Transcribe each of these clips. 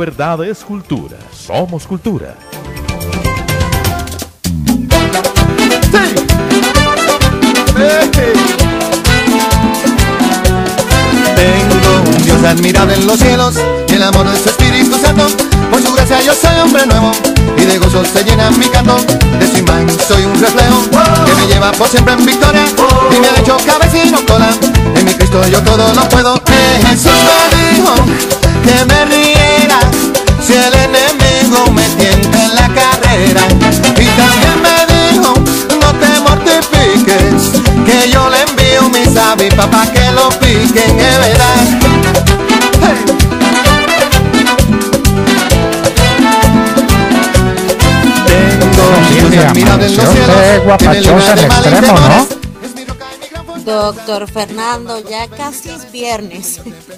verdad es cultura. Somos cultura. Sí. Tengo un Dios admirable en los cielos y el amor de su Espíritu Santo. Por su gracia yo soy hombre nuevo y de gozo se llena mi canto. De su imagen soy un reflejo que me lleva por siempre en victoria y me ha hecho cabeza y no cola. En mi Cristo yo todo lo puedo. Jesús me dijo que me riera si el enemigo me tienta en la carrera. Y también me dijo no te mortifiques, que yo le envío mis avispas pa' que lo piquen, es verdad. Hey. Guapachosa al extremo, ¿no? Doctor Fernando, ya casi es viernes.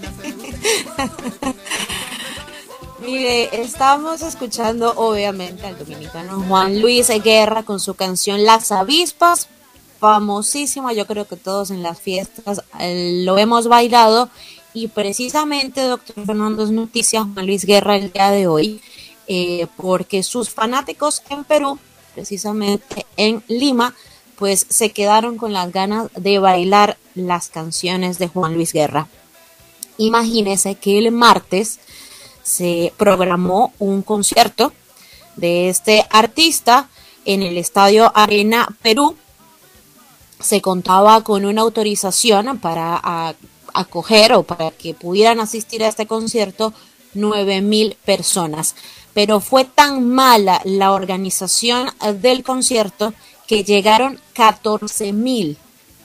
Mire, estamos escuchando obviamente al dominicano Juan Luis Guerra con su canción Las Avispas, famosísima. Yo creo que todos en las fiestas lo hemos bailado. Y precisamente, doctor Fernando, es noticia Juan Luis Guerra el día de hoy, porque sus fanáticos en Perú, precisamente en Lima, pues se quedaron con las ganas de bailar las canciones de Juan Luis Guerra. Imagínese que el martes se programó un concierto de este artista en el Estadio Arena Perú. Se contaba con una autorización para acoger o para que pudieran asistir a este concierto 9,000 personas. Pero fue tan mala la organización del concierto que llegaron 14,000.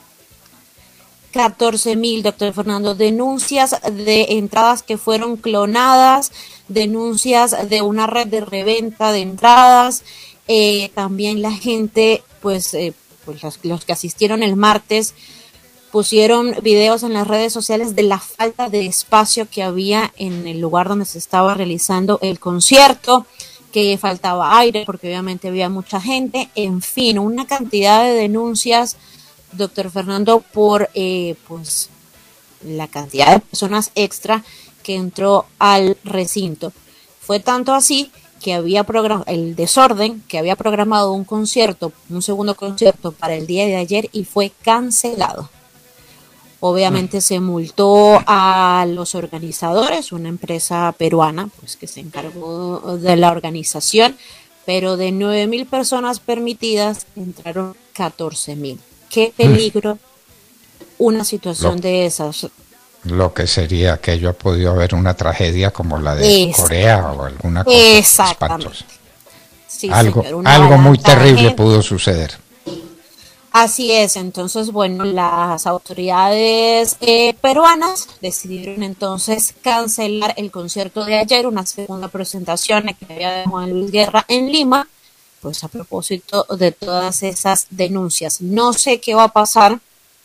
14,000, doctor Fernando, denuncias de entradas que fueron clonadas, denuncias de una red de reventa de entradas, también la gente, pues los que asistieron el martes, pusieron videos en las redes sociales de la falta de espacio que había en el lugar donde se estaba realizando el concierto, que faltaba aire porque obviamente había mucha gente, en fin, una cantidad de denuncias, doctor Fernando, por pues la cantidad de personas extra que entró al recinto. Fue tanto así que había el desorden, que había programado un segundo concierto para el día de ayer y fue cancelado. Obviamente se multó a los organizadores, una empresa peruana, pues que se encargó de la organización, pero de 9,000 personas permitidas entraron 14,000. Qué peligro una situación de esas. Lo que sería que haya podido haber una tragedia como la de Corea o alguna cosa espantosa. Sí, algo señor, muy terrible pudo suceder. Así es, entonces, bueno, las autoridades peruanas decidieron entonces cancelar el concierto de ayer, una segunda presentación que había de Juan Luis Guerra en Lima, pues a propósito de todas esas denuncias. No sé qué va a pasar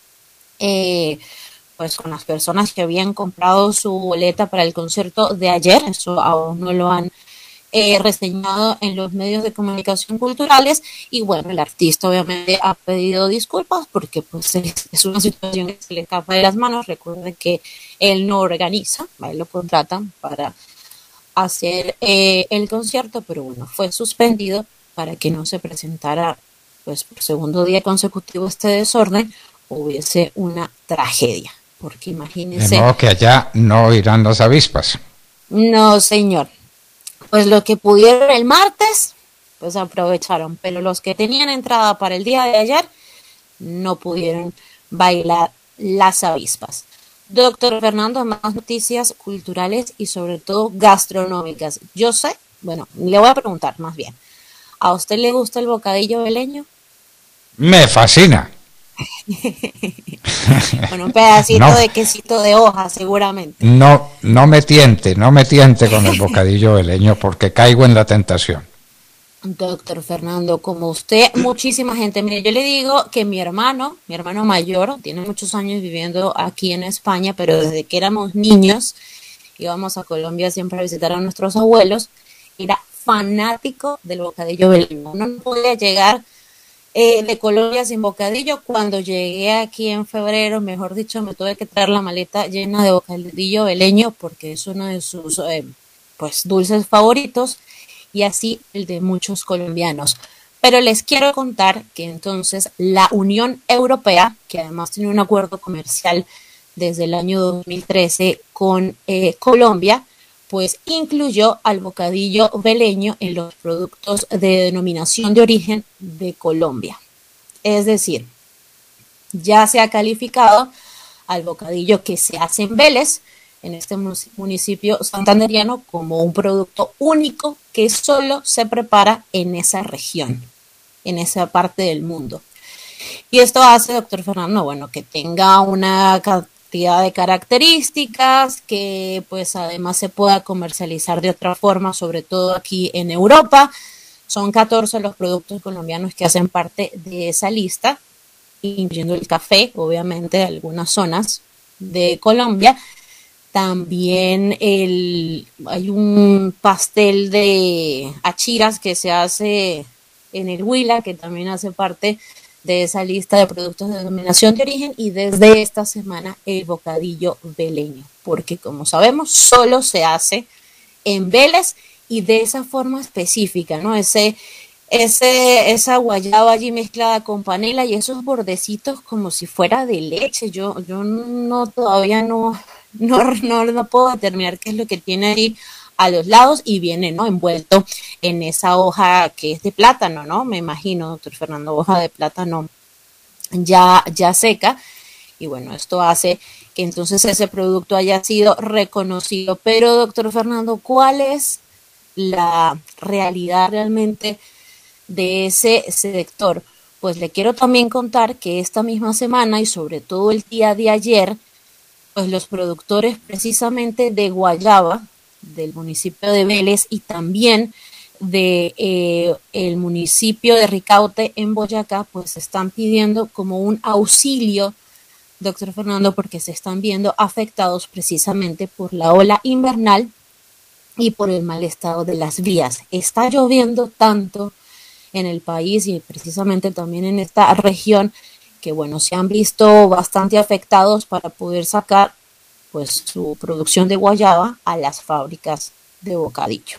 pues con las personas que habían comprado su boleta para el concierto de ayer, eso aún no lo han reseñado en los medios de comunicación culturales, y bueno, el artista obviamente ha pedido disculpas porque pues es una situación que se le escapa de las manos. Recuerden que él no organiza, a él lo contratan para hacer el concierto, pero bueno, fue suspendido para que no se presentara pues por segundo día consecutivo este desorden, hubiese una tragedia, porque imagínense. De modo que allá no irán las avispas. No, señor. Pues lo que pudieron el martes, pues aprovecharon, pero los que tenían entrada para el día de ayer no pudieron bailar las avispas. Doctor Fernando, más noticias culturales y sobre todo gastronómicas. Yo sé, bueno, le voy a preguntar más bien, ¿a usted le gusta el bocadillo veleño? Me fascina. Bueno, un pedacito de quesito de hoja, seguramente. No me tiente con el bocadillo veleño porque caigo en la tentación. Doctor Fernando, como usted, muchísima gente. Mire, yo le digo que mi hermano mayor, tiene muchos años viviendo aquí en España, pero desde que éramos niños, íbamos a Colombia siempre a visitar a nuestros abuelos, era fanático del bocadillo veleño. Uno no podía llegar de Colombia sin bocadillo. Cuando llegué aquí en febrero, mejor dicho, me tuve que traer la maleta llena de bocadillo veleño porque es uno de sus pues dulces favoritos y así el de muchos colombianos. Pero les quiero contar que entonces la Unión Europea, que además tiene un acuerdo comercial desde el año 2013 con Colombia, pues incluyó al bocadillo veleño en los productos de denominación de origen de Colombia. Es decir, ya se ha calificado al bocadillo que se hace en Vélez, en este municipio santandereano, como un producto único que solo se prepara en esa región, en esa parte del mundo. Y esto hace, doctor Fernando, bueno, que tenga una cantidad de características, que pues además se pueda comercializar de otra forma, sobre todo aquí en Europa. Son 14 los productos colombianos que hacen parte de esa lista, incluyendo el café, obviamente, de algunas zonas de Colombia. También hay un pastel de achiras que se hace en el Huila, que también hace parte de esa lista de productos de denominación de origen, y desde esta semana el bocadillo veleño, porque como sabemos solo se hace en Vélez y de esa forma específica, ¿no? Esa guayaba allí mezclada con panela y esos bordecitos como si fuera de leche. Yo no todavía no puedo determinar qué es lo que tiene ahí a los lados, y viene, ¿no?, envuelto en esa hoja que es de plátano, ¿no? Me imagino, doctor Fernando, hoja de plátano ya seca. Y bueno, esto hace que entonces ese producto haya sido reconocido. Pero, doctor Fernando, ¿cuál es la realidad realmente de ese sector? Pues le quiero también contar que esta misma semana y sobre todo el día de ayer, pues los productores precisamente de guayaba del municipio de Vélez y también de el municipio de Ricaurte en Boyacá, pues están pidiendo como un auxilio, doctor Fernando, porque se están viendo afectados precisamente por la ola invernal y por el mal estado de las vías. Está lloviendo tanto en el país y precisamente también en esta región que, bueno, se han visto bastante afectados para poder sacar pues su producción de guayaba a las fábricas de bocadillo.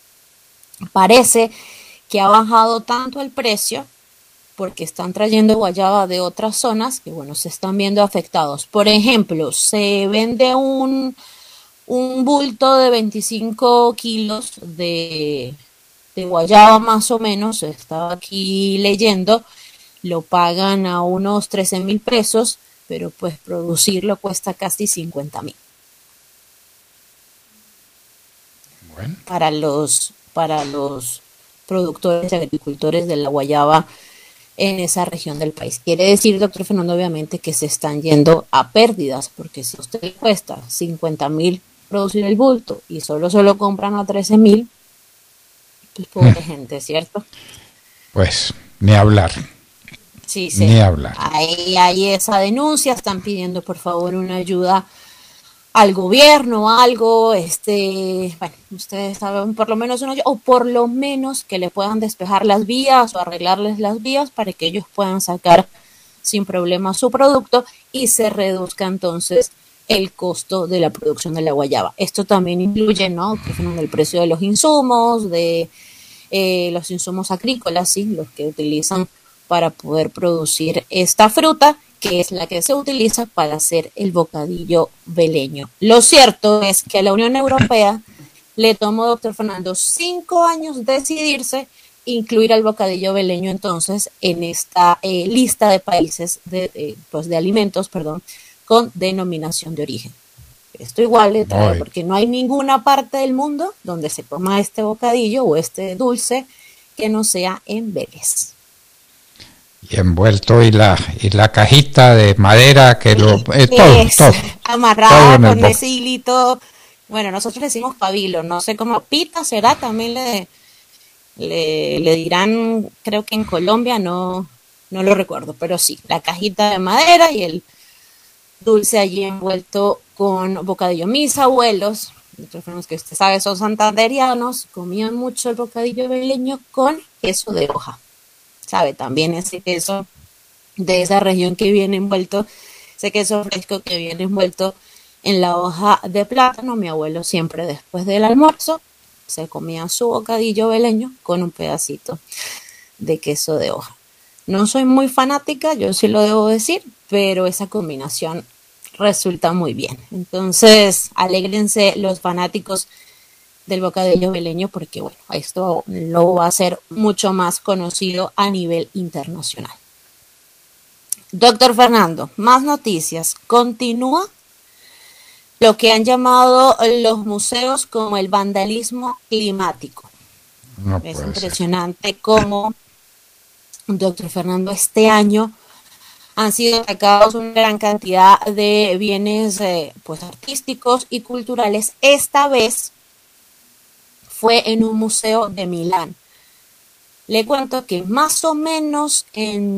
Parece que ha bajado tanto el precio porque están trayendo guayaba de otras zonas que, bueno, se están viendo afectados. Por ejemplo, se vende un bulto de 25 kilos de guayaba más o menos, estaba aquí leyendo, lo pagan a unos 13,000 pesos, pero pues producirlo cuesta casi 50,000. Bueno. Para los productores y agricultores de la guayaba en esa región del país. Quiere decir, doctor Fernando, obviamente que se están yendo a pérdidas, porque si a usted le cuesta 50,000 producir el bulto y solo compran a 13,000, pues pobre gente, ¿cierto? Pues ni hablar. Sí, sí. Ni hablar. Ahí hay esa denuncia, están pidiendo por favor una ayuda al gobierno, algo, bueno, ustedes saben, por lo menos una ayuda, o por lo menos que le puedan despejar las vías o arreglarles las vías para que ellos puedan sacar sin problema su producto y se reduzca entonces el costo de la producción de la guayaba. Esto también incluye, ¿no?, el precio de los insumos, de los insumos agrícolas, ¿sí?, los que utilizan para poder producir esta fruta, que es la que se utiliza para hacer el bocadillo veleño. Lo cierto es que a la Unión Europea le tomó, doctor Fernando, 5 años decidirse incluir al bocadillo veleño entonces en esta lista de países de alimentos, con denominación de origen. Esto igual le trae, porque no hay ninguna parte del mundo donde se coma este bocadillo o este dulce que no sea en Vélez. Y envuelto y la cajita de madera que todo amarrado todo con ese hilito. Bueno, nosotros le decimos pabilo, no sé cómo, pita será, también le dirán, creo que en Colombia, no lo recuerdo, pero sí, la cajita de madera y el dulce allí envuelto con bocadillo. Mis abuelos, que usted sabe son santanderianos, comían mucho el bocadillo veleño con queso de hoja. Sabe, también ese queso de esa región que viene envuelto, ese queso fresco que viene envuelto en la hoja de plátano. Mi abuelo siempre después del almuerzo se comía su bocadillo beleño con un pedacito de queso de hoja. No soy muy fanática, yo sí lo debo decir, pero esa combinación resulta muy bien. Entonces, alégrense los fanáticos del bocadillo beleño porque, bueno, esto lo va a hacer mucho más conocido a nivel internacional. Doctor Fernando, más noticias. Continúa lo que han llamado los museos como el vandalismo climático. No es puede impresionante ser. Cómo, doctor Fernando, este año han sido atacados una gran cantidad de bienes pues artísticos y culturales. Esta vez fue en un museo de Milán. Le cuento que más o menos en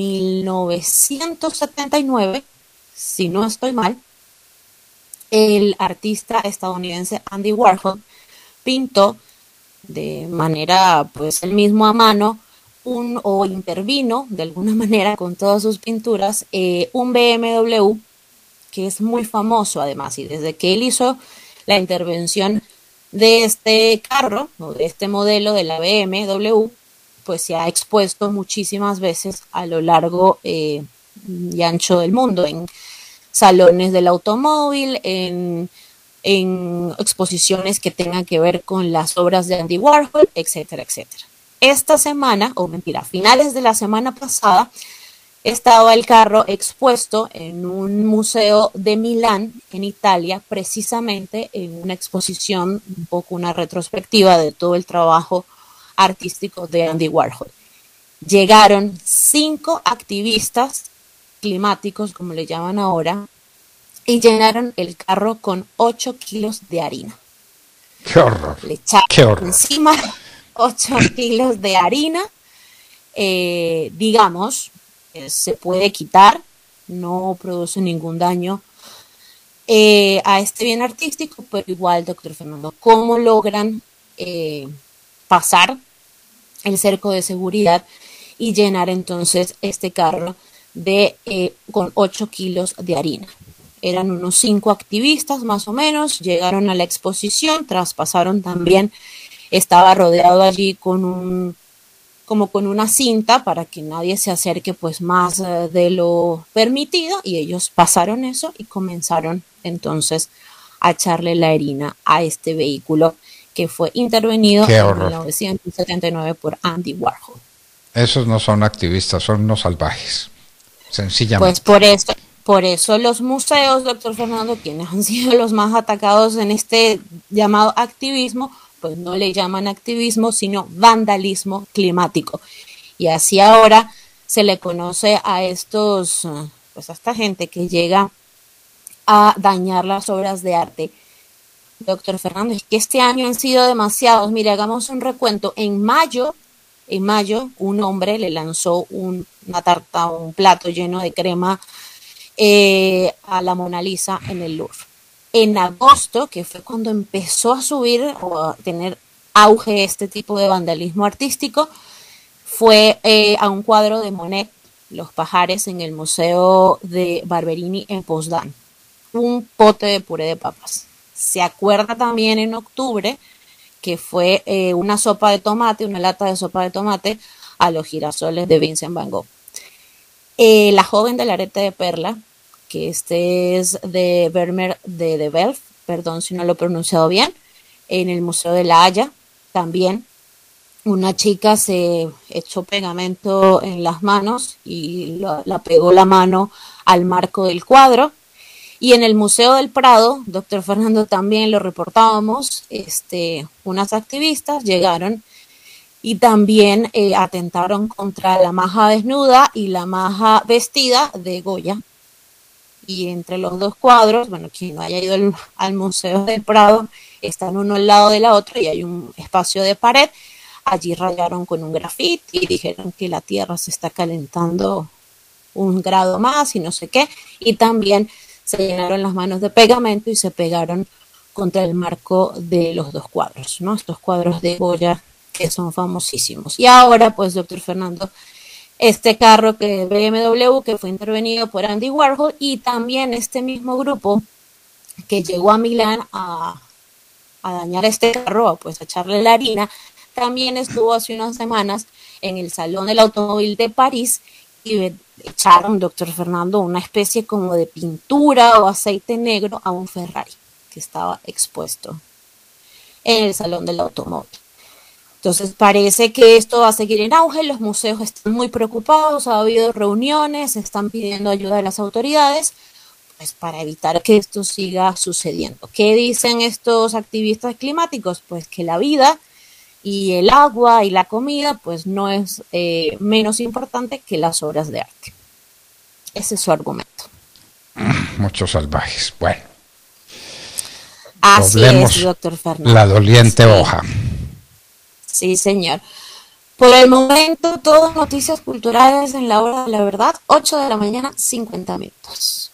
1979, si no estoy mal, el artista estadounidense Andy Warhol pintó de manera, pues él mismo a mano, o intervino de alguna manera con todas sus pinturas, un BMW que es muy famoso además, y desde que él hizo la intervención de este carro o de este modelo de la BMW, pues se ha expuesto muchísimas veces a lo largo y ancho del mundo, en salones del automóvil, en exposiciones que tengan que ver con las obras de Andy Warhol, etcétera, etcétera. Esta semana, o mentira, a finales de la semana pasada, estaba el carro expuesto en un museo de Milán, en Italia, precisamente en una exposición, un poco una retrospectiva de todo el trabajo artístico de Andy Warhol. Llegaron 5 activistas climáticos, como le llaman ahora, y llenaron el carro con 8 kilos de harina. ¡Qué horror! Le echaron ¡Qué horror! encima 8 kilos de harina, digamos, se puede quitar, no produce ningún daño a este bien artístico, pero igual, doctor Fernando, ¿cómo logran pasar el cerco de seguridad y llenar entonces este carro con 8 kilos de harina? Eran unos 5 activistas más o menos, llegaron a la exposición, traspasaron también, estaba rodeado allí con con una cinta para que nadie se acerque pues más de lo permitido, y ellos pasaron eso y comenzaron entonces a echarle la harina a este vehículo que fue intervenido en 1979 por Andy Warhol. Esos no son activistas, son unos salvajes, sencillamente. Pues por eso los museos, doctor Fernando, quienes han sido los más atacados en este llamado activismo, pues no le llaman activismo, sino vandalismo climático. Y así ahora se le conoce a pues a esta gente que llega a dañar las obras de arte. Doctor Fernando, es que este año han sido demasiados. Mire, hagamos un recuento. En mayo, un hombre le lanzó una tarta, un plato lleno de crema a la Mona Lisa en el Louvre. En agosto, que fue cuando empezó a subir o a tener auge este tipo de vandalismo artístico, fue a un cuadro de Monet, Los pajares, en el Museo de Barberini en Potsdam. Un pote de puré de papas. Se acuerda también en octubre que fue una sopa de tomate, una lata de sopa de tomate a los girasoles de Vincent Van Gogh. La joven del arete de perla, que este es de Vermeer de Delft, perdón si no lo he pronunciado bien, en el Museo de La Haya, también una chica se echó pegamento en las manos y la pegó la mano al marco del cuadro. Y en el Museo del Prado, doctor Fernando, también lo reportábamos, unas activistas llegaron y también atentaron contra la maja desnuda y la maja vestida de Goya. Y entre los dos cuadros, bueno, quien no haya ido al Museo del Prado, están uno al lado de la otra y hay un espacio de pared. Allí rayaron con un grafiti y dijeron que la Tierra se está calentando 1 grado más y no sé qué. Y también se llenaron las manos de pegamento y se pegaron contra el marco de los dos cuadros, ¿no? Estos cuadros de Goya que son famosísimos. Y ahora, pues, doctor Fernando, este carro BMW que fue intervenido por Andy Warhol, y también este mismo grupo que llegó a Milán a dañar este carro, pues a echarle la harina, también estuvo hace unas semanas en el Salón del Automóvil de París y echaron, doctor Fernando, una especie como de pintura o aceite negro a un Ferrari que estaba expuesto en el Salón del Automóvil. Entonces parece que esto va a seguir en auge, los museos están muy preocupados, ha habido reuniones, están pidiendo ayuda de las autoridades, pues para evitar que esto siga sucediendo. ¿Qué dicen estos activistas climáticos? Pues que la vida y el agua y la comida pues no es menos importante que las obras de arte. Ese es su argumento. Muchos salvajes. Bueno. Así es, doctor Fernando. La doliente hoja. Sí, señor. Por el momento, todo noticias culturales en la hora de la verdad, 8 de la mañana, 50 minutos.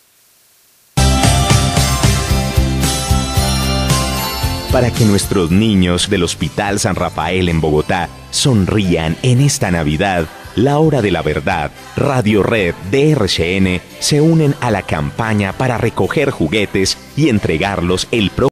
Para que nuestros niños del Hospital San Rafael en Bogotá sonrían en esta Navidad, La Hora de la Verdad, Radio Red de RCN se unen a la campaña para recoger juguetes y entregarlos el próximo